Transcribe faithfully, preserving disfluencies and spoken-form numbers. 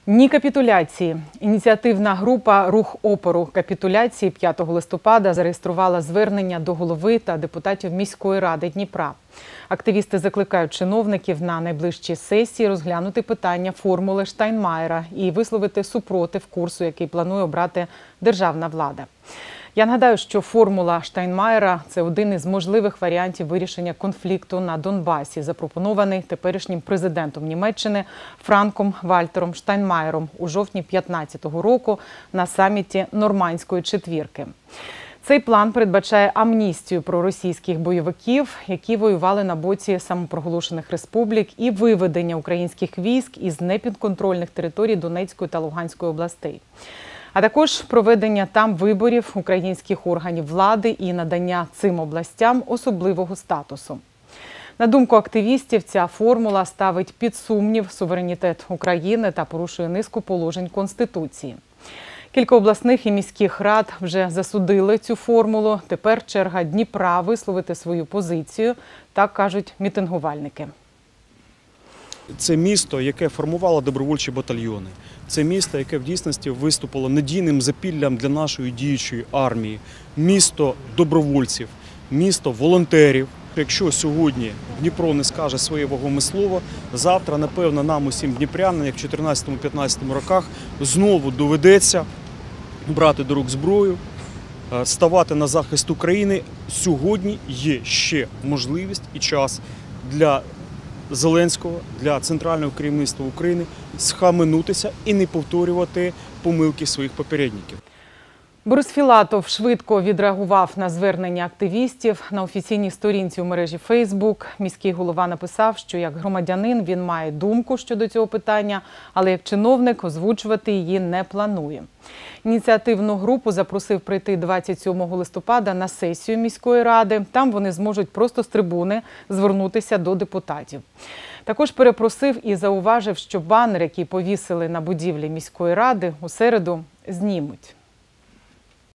Ні капітуляції. Ініціативна група «Рух опору капітуляції» п'ятого листопада зареєструвала звернення до голови та депутатів міської ради Дніпра. Активісти закликають чиновників на найближчій сесії розглянути питання формули Штайнмаєра і висловити супротив курсу, який планує обрати державна влада. Я нагадаю, що формула Штайнмаєра – це один із можливих варіантів вирішення конфлікту на Донбасі, запропонований теперішнім президентом Німеччини Франком Вальтером Штайнмаєром у жовтні дві тисячі п'ятнадцятого року на саміті Нормандської четвірки. Цей план передбачає амністію проросійських бойовиків, які воювали на боці самопроголошених республік, і виведення українських військ із непідконтрольних територій Донецької та Луганської областей. А також проведення там виборів українських органів влади і надання цим областям особливого статусу. На думку активістів, ця формула ставить під сумнів суверенітет України та порушує низку положень Конституції. Кілька обласних і міських рад вже засудили цю формулу. Тепер черга Дніпра висловити свою позицію, так кажуть мітингувальники. Це місто, яке формувало добровольчі батальйони. Це місто, яке в дійсності виступило надійним запіллям для нашої діючої армії. Місто добровольців, місто волонтерів. Якщо сьогодні Дніпро не скаже своє вагоме слово, завтра, напевно, нам усім дніпрянам, як в чотирнадцятому-п'ятнадцятому роках, знову доведеться брати до рук зброю, ставати на захист України. Сьогодні є ще можливість і час для Зеленського, для центрального керівництва України схаменутися і не повторювати помилки своїх попередників. Борис Філатов швидко відреагував на звернення активістів. На офіційній сторінці у мережі Фейсбук міський голова написав, що як громадянин він має думку щодо цього питання, але як чиновник озвучувати її не планує. Ініціативну групу запросив прийти двадцять сьомого листопада на сесію міської ради. Там вони зможуть просто з трибуни звернутися до депутатів. Також перепросив і зауважив, що банер, який повісили на будівлі міської ради, у середу знімуть.